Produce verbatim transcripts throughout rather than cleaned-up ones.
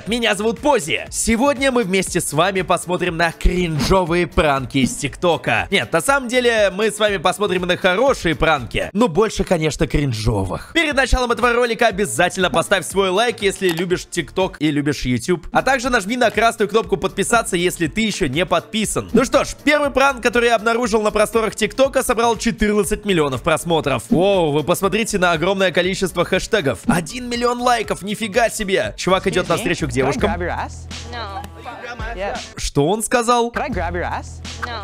привет, меня зовут Пози. Сегодня мы вместе с вами посмотрим на кринжовые пранки из ТикТока. Нет, на самом деле мы с вами посмотрим на хорошие пранки, но больше, конечно, кринжовых. Перед началом этого ролика обязательно поставь свой лайк, если любишь ТикТок и любишь YouTube. А также нажми на красную кнопку подписаться, если ты еще не подписан. Ну что ж, первый пранк, который я обнаружил на просторах ТикТока, собрал четырнадцать миллионов просмотров. Воу, вы посмотрите на огромное количество хэштегов. один миллион лайков, нифига себе. Чувак идет навстречу к девушкам. No. Yeah. Что он сказал? Can I grab your ass?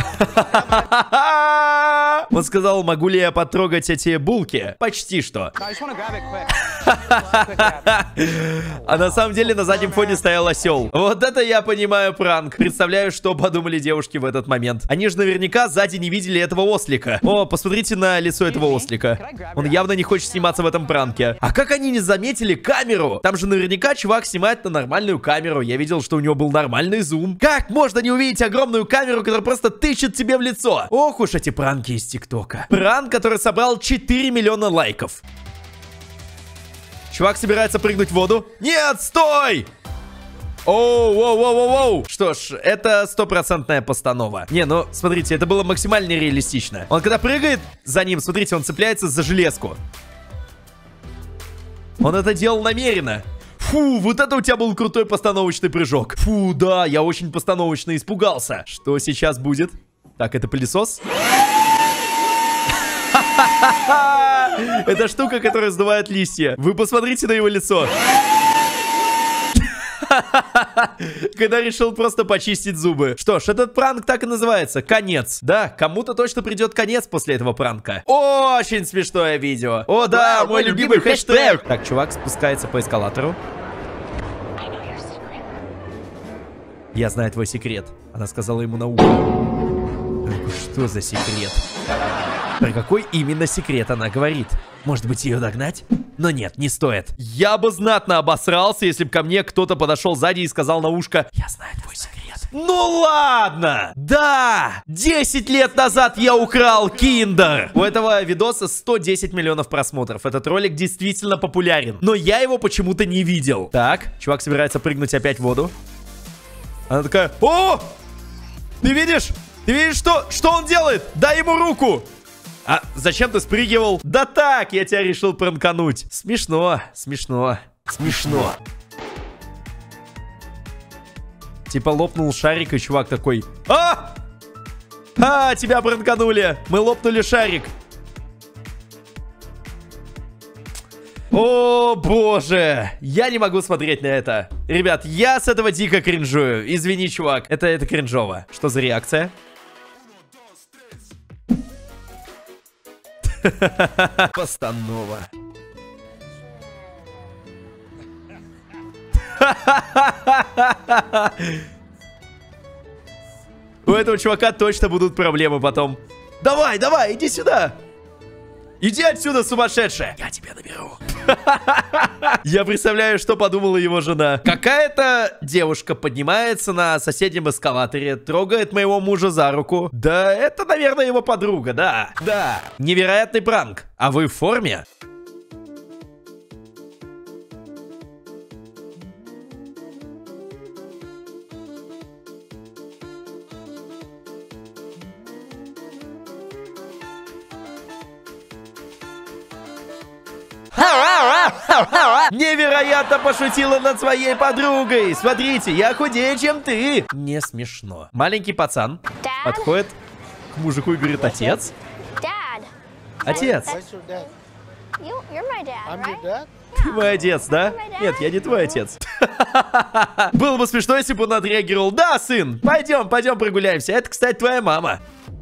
No. Он сказал, могу ли я потрогать эти булки? Почти что. No, I just want to grab it quick. Quick grab. А на самом деле на заднем фоне стоял осел. Вот это я понимаю пранк. Представляю, что подумали девушки в этот момент. Они же наверняка сзади не видели этого ослика. О, посмотрите на лицо этого ослика. Он явно не хочет сниматься в этом пранке. А как они не заметили камеру? Там же наверняка чувак снимает на нормальную камеру. Я видел, что у него был нормальный зум. Как можно не увидеть огромную камеру, которая просто тычет тебе в лицо? Ох уж эти пранки из ТикТока. Пранк, который собрал четыре миллиона лайков. Чувак собирается прыгнуть в воду. Нет, стой! Оу, воу, воу, воу, воу. Что ж, это стопроцентная постанова. Не, ну, смотрите, это было максимально реалистично. Он когда прыгает за ним, смотрите, он цепляется за железку. Он это делал намеренно. Фу, вот это у тебя был крутой постановочный прыжок. Фу, да, я очень постановочно испугался. Что сейчас будет? Так, это пылесос? Это штука, которая сдувает листья. Вы посмотрите на его лицо. Когда решил просто почистить зубы. Что ж, этот пранк так и называется. Конец. Да, кому-то точно придет конец после этого пранка. Очень смешное видео. О, да, мой любимый хэштег. Так, чувак спускается по эскалатору. Я знаю твой секрет. Она сказала ему на ухо. Что за секрет? Про какой именно секрет она говорит? Может быть, ее догнать? Но нет, не стоит. Я бы знатно обосрался, если бы ко мне кто-то подошел сзади и сказал на ушко: я знаю твой секрет. Ну ладно! Да! десять лет назад я украл киндер! У этого видоса сто десять миллионов просмотров. Этот ролик действительно популярен. Но я его почему-то не видел. Так, чувак собирается прыгнуть опять в воду. Она такая: о! Ты видишь? Ты видишь, что, что он делает? Дай ему руку! А зачем ты спрыгивал? Да так, я тебя решил пранкануть. Смешно, смешно, смешно. Типа лопнул шарик, и чувак такой: а! А, тебя пранканули. Мы лопнули шарик. О, боже. Я не могу смотреть на это. Ребят, я с этого дико кринжую. Извини, чувак. Это, это кринжово. Что за реакция? Постанова. У этого чувака точно будут проблемы потом. Давай, давай, иди сюда. Иди отсюда, сумасшедшая. Я тебя наберу. Я представляю, что подумала его жена. Какая-то девушка поднимается на соседнем эскалаторе, трогает моего мужа за руку. Да, это, наверное, его подруга, да. Да. Невероятный пранк. А вы в форме? Невероятно пошутила над своей подругой. Смотрите, я худее, чем ты. Не смешно. Маленький пацан Dad? подходит к мужику и говорит: отец. Dad. Отец. You, you're my dad, right? Ты мой отец, да? Нет, я не твой отец. Было бы смешно, если бы он отреагировал: да, сын, пойдем, пойдем прогуляемся. Это, кстати, твоя мама.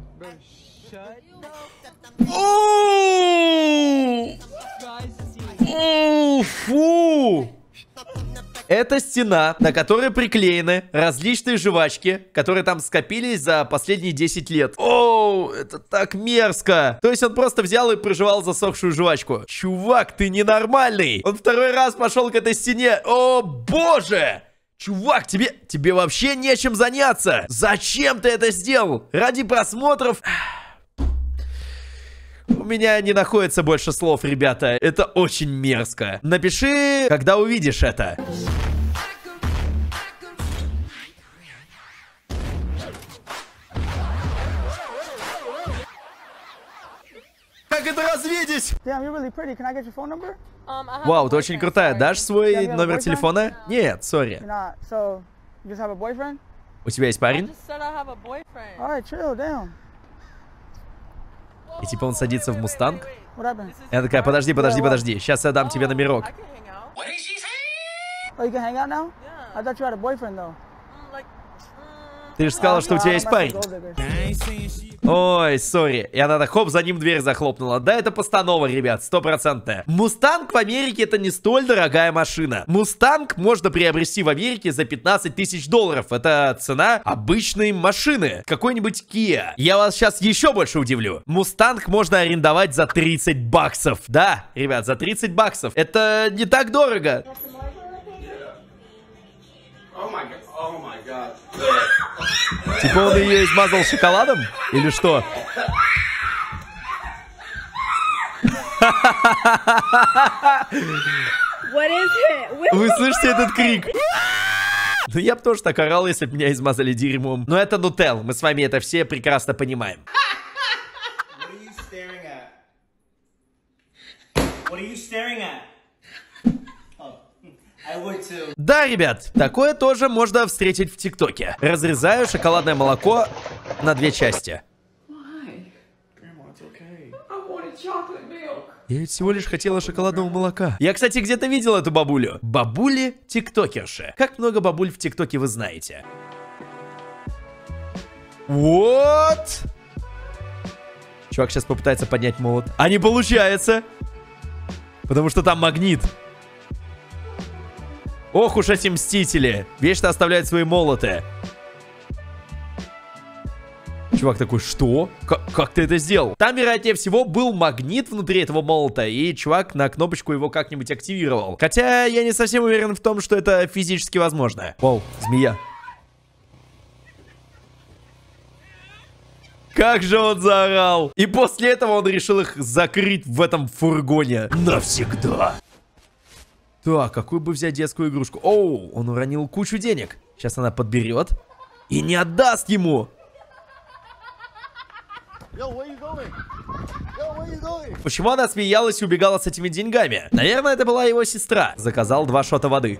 Фу! Это стена, на которой приклеены различные жвачки, которые там скопились за последние десять лет. Оу, это так мерзко. То есть он просто взял и прожевал засохшую жвачку. Чувак, ты ненормальный. Он второй раз пошел к этой стене. О, боже! Чувак, тебе, тебе вообще нечем заняться. Зачем ты это сделал? Ради просмотров... У меня не находится больше слов, ребята. Это очень мерзко. Напиши, когда увидишь это. как это развидеть? Damn, you're really pretty. Can I get your phone number? Um, I have Вау, a ты очень boyfriend, крутая. sorry. Дашь свой Я- я номер boyfriend? телефона? Нет, сори. You're not. So, you just have a boyfriend? У тебя есть I парень? just said I have a boyfriend. All right, chill. Damn. И типа он садится в мустанг? What happened? Я такая, подожди, подожди, подожди. Сейчас я дам тебе номерок. I can hang out. Oh, you can hang out now? Yeah. I thought you had a boyfriend though. Mm, like, mm, Ты же сказала, что у тебя есть парень. Ой, сори. И она так, хоп, за ним дверь захлопнула. Да, это постанова, ребят, стопроцентная. Мустанг в Америке это не столь дорогая машина. Мустанг можно приобрести в Америке за пятнадцать тысяч долларов. Это цена обычной машины. Какой-нибудь Kia. Я вас сейчас еще больше удивлю. Мустанг можно арендовать за тридцать баксов. Да, ребят, за тридцать баксов. Это не так дорого. Типа он ее измазал шоколадом? Или что? What is it? Вы слышите этот крик? Ну я бы тоже так орал, если бы меня измазали дерьмом. Но это Нутелл, мы с вами это все прекрасно понимаем. Да, ребят, такое тоже можно встретить в ТикТоке. Разрезаю шоколадное молоко на две части. Я ведь всего лишь хотела шоколадного молока. Я, кстати, где-то видел эту бабулю. Бабули тиктокерши. Как много бабуль в ТикТоке вы знаете? Вот. Чувак сейчас попытается поднять молот. А не получается. Потому что там магнит. Ох уж эти мстители. Вечно оставляют свои молоты. Чувак такой, что? К как ты это сделал? Там, вероятнее всего, был магнит внутри этого молота, и чувак на кнопочку его как-нибудь активировал. Хотя я не совсем уверен в том, что это физически возможно. Вау, змея. Как же он заорал! И после этого он решил их закрыть в этом фургоне. Навсегда. Так, какую бы взять детскую игрушку? Оу, он уронил кучу денег. Сейчас она подберет и не отдаст ему. Почему она смеялась и убегала с этими деньгами? Наверное, это была его сестра. Заказал два шота воды.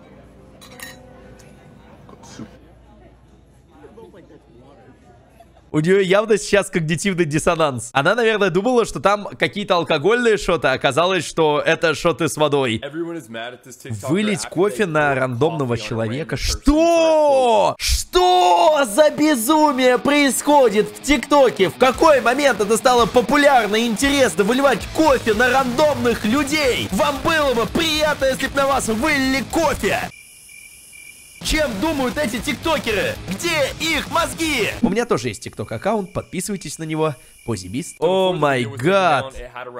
У нее явно сейчас когнитивный диссонанс. Она, наверное, думала, что там какие-то алкогольные шоты, а оказалось, что это шоты с водой. Вылить кофе на рандомного человека. Что? Что за безумие происходит в ТикТоке? В какой момент это стало популярно и интересно выливать кофе на рандомных людей? Вам было бы приятно, если бы на вас вылили кофе? Чем думают эти тиктокеры? Где их мозги? У меня тоже есть тикток аккаунт, подписывайтесь на него. Позибист. О май гад.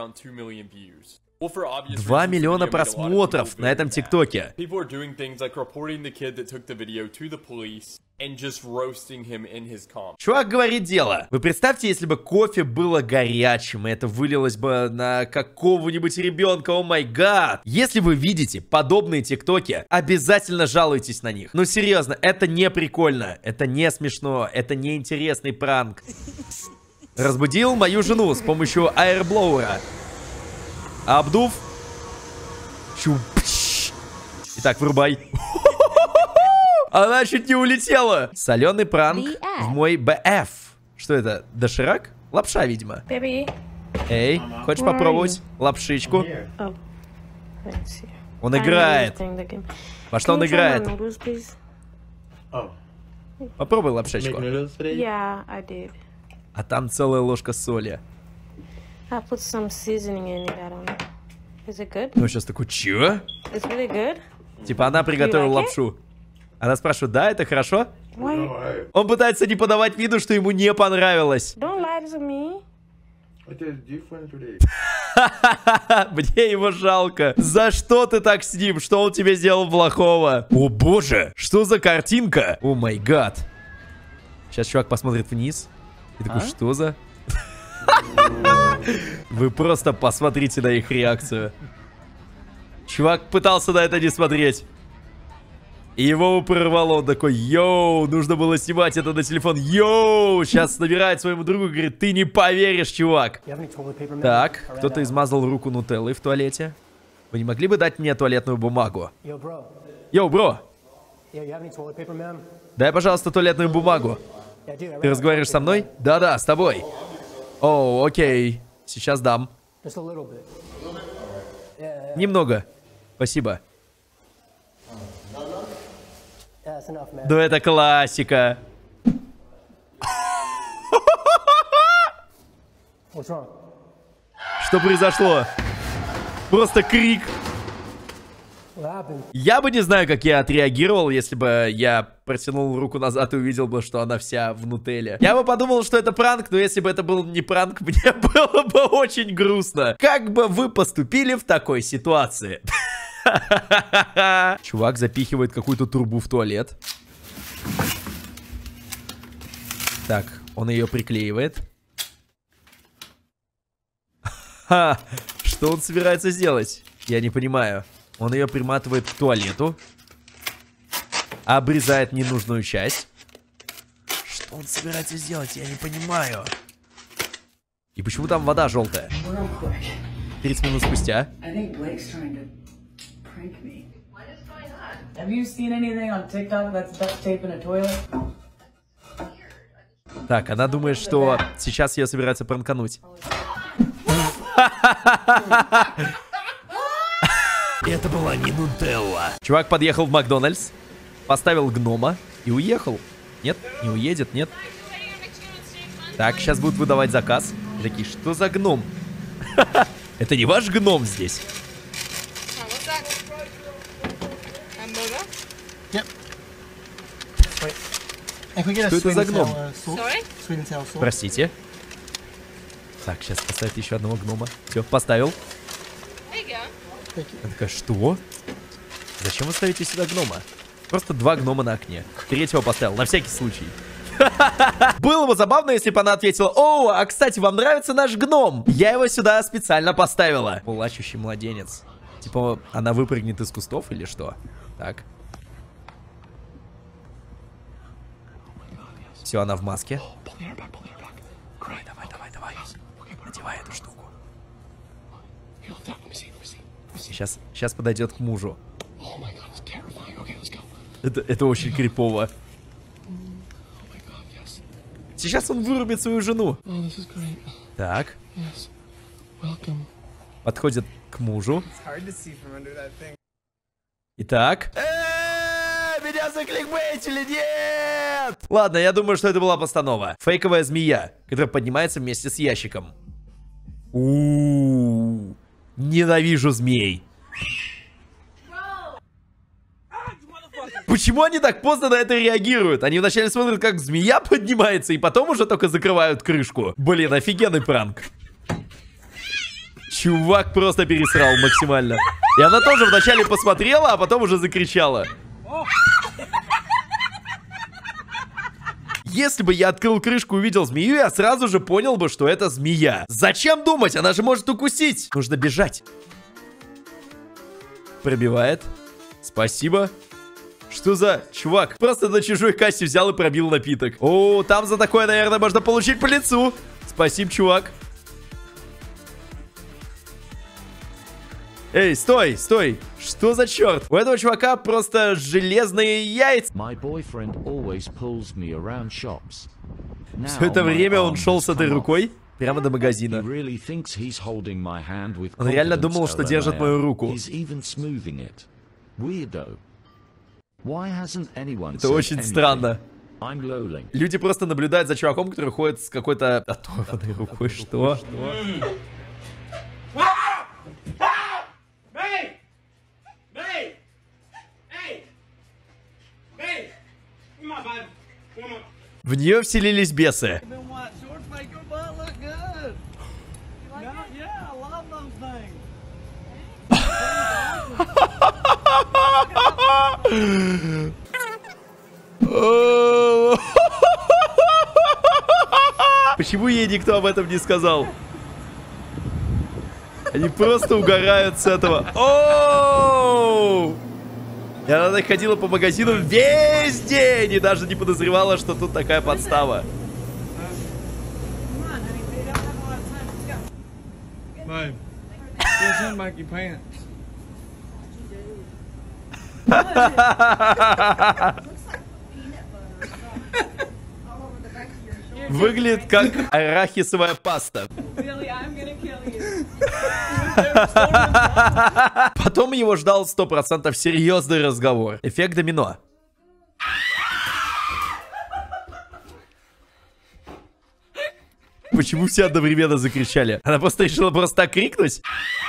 Два миллиона просмотров на этом ТикТоке. Чувак говорит дело. Вы представьте, если бы кофе было горячим, и это вылилось бы на какого-нибудь ребенка. О май гад. Если вы видите подобные ТикТоки, обязательно жалуйтесь на них. Ну серьезно, это не прикольно, это не смешно, это не интересный пранк. Разбудил мою жену с помощью аэрблоура. Обдув. Чупш. Итак, врубай. Она чуть не улетела. Соленый пранк в мой БФ. Что это? Доширак? Лапша, видимо. Baby. Эй, хочешь попробовать лапшичку? Oh. Он играет. Во что он играет? Попробуй лапшечку. Yeah, I did. А там целая ложка соли. I put some seasoning in it. I don't know. Is it good? Ну, сейчас такой, чё? It's really good. Типа она приготовила You like it? лапшу. Она спрашивает, да, это хорошо? Why? Он пытается не подавать виду, что ему не понравилось. Don't lie to me. Мне его жалко. За что ты так с ним? Что он тебе сделал плохого? О боже, что за картинка? О май гад. Сейчас чувак посмотрит вниз. И такой, что за... Вы просто посмотрите на их реакцию. Чувак пытался на это не смотреть. И его прорвало, он такой: йоу, нужно было снимать это на телефон. Йоу, сейчас набирает своему другу и говорит: ты не поверишь, чувак. Так, кто-то измазал руку нутеллой в туалете. Вы не могли бы дать мне туалетную бумагу? Йоу, бро. Дай, пожалуйста, туалетную бумагу. Ты разговариваешь со мной? Да-да, с тобой. О, окей. Сейчас дам. Немного. Спасибо. Да это классика. Что произошло? Просто крик. Я бы не знаю, как я отреагировал, если бы я протянул руку назад и увидел бы, что она вся в нутелле. Я бы подумал, что это пранк, но если бы это был не пранк, мне было бы очень грустно. Как бы вы поступили в такой ситуации? Чувак запихивает какую-то трубу в туалет. Так, он ее приклеивает. Ха, что он собирается сделать? Я не понимаю. Он ее приматывает к туалету. Обрезает ненужную часть. Что он собирается сделать? Я не понимаю. И почему там вода желтая? тридцать минут спустя. Так, она думает, что сейчас ее собираются пранкануть. Это была не нутелла. Чувак подъехал в Макдональдс, поставил гнома и уехал. Нет, не уедет, нет. Так, сейчас будут выдавать заказ. И такие: что за гном? Это не ваш гном здесь? Что это за гном? Простите. Так, сейчас поставит еще одного гнома. Все, поставил. Она такая: что? Зачем вы ставите сюда гнома? Просто два гнома на окне. Третьего поставил, на всякий случай. Было бы забавно, если бы она ответила: о, а кстати, вам нравится наш гном? Я его сюда специально поставила. Плачущий младенец. Типа, она выпрыгнет из кустов или что? Так. Все, она в маске. Давай, давай, давай, давай. Надевай эту штуку. Сейчас, сейчас подойдет к мужу. Это, это очень крипово. Сейчас он вырубит свою жену. Так. Подходит к мужу. Итак. Эээ, меня закликбейтили, нет! Ладно, я думаю, что это была постанова. Фейковая змея, которая поднимается вместе с ящиком. У-у-у. Ненавижу змей. Почему они так поздно на это реагируют? Они вначале смотрят, как змея поднимается, и потом уже только закрывают крышку. Блин, офигенный пранк. Чувак просто пересрал максимально. И она тоже вначале посмотрела, а потом уже закричала. Если бы я открыл крышку и увидел змею, я сразу же понял бы, что это змея. Зачем думать? Она же может укусить. Нужно бежать. Пробивает. Спасибо. Что за чувак? Просто на чужой кассе взял и пробил напиток. О, там за такое, наверное, можно получить по лицу. Спасибо, чувак. Эй, стой, стой. Что за черт? У этого чувака просто железные яйца. Все это время он шел с этой рукой прямо до магазина. Он реально думал, что держит мою руку. Это очень странно. Люди просто наблюдают за чуваком, который ходит с какой-то оторванной рукой. Что? В нее вселились бесы. Почему ей никто об этом не сказал? Они просто угорают с этого. Оу! И она так ходила по магазину весь день и даже не подозревала, что тут такая подстава. Babe, just unbag your pants. Выглядит как арахисовая паста. Billy, I'm gonna kill you. Потом его ждал сто процентов серьезный разговор. Эффект домино. Почему все одновременно закричали? Она просто решила просто так крикнуть?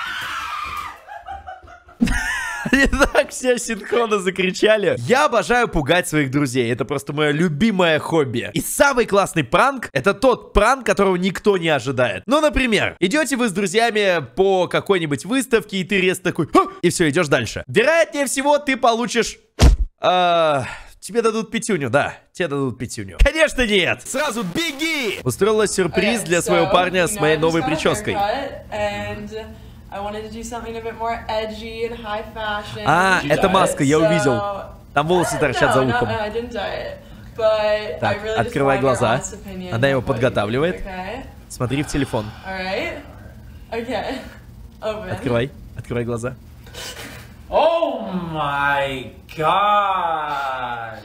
Они так все синхронно закричали. Я обожаю пугать своих друзей. Это просто мое любимое хобби. И самый классный пранк — это тот пранк, которого никто не ожидает. Ну, например, идете вы с друзьями по какой-нибудь выставке, и ты резко такой... «Ха!» и все, идешь дальше. Вероятнее всего, ты получишь... А... Тебе дадут пятюню, да, тебе дадут пятюню. Конечно нет, сразу беги! Устроила сюрприз для своего парня с моей новой прической. А, это маска, я увидел. Там волосы торчат за ухом. Так, открывай глаза. Она его подготавливает. Смотри в телефон. Открывай, открывай глаза. Oh my god!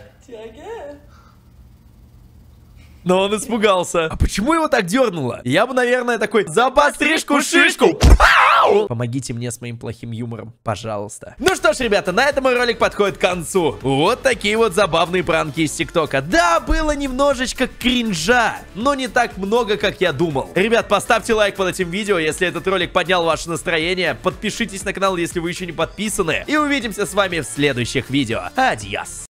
Но он испугался. А почему его так дернуло? Я бы, наверное, такой: за пострижку шишку! Помогите мне с моим плохим юмором, пожалуйста. Ну что ж, ребята, на этом мой ролик подходит к концу. Вот такие вот забавные пранки из ТикТока. Да, было немножечко кринжа, но не так много, как я думал. Ребят, поставьте лайк под этим видео, если этот ролик поднял ваше настроение. Подпишитесь на канал, если вы еще не подписаны. И увидимся с вами в следующих видео. Адьос.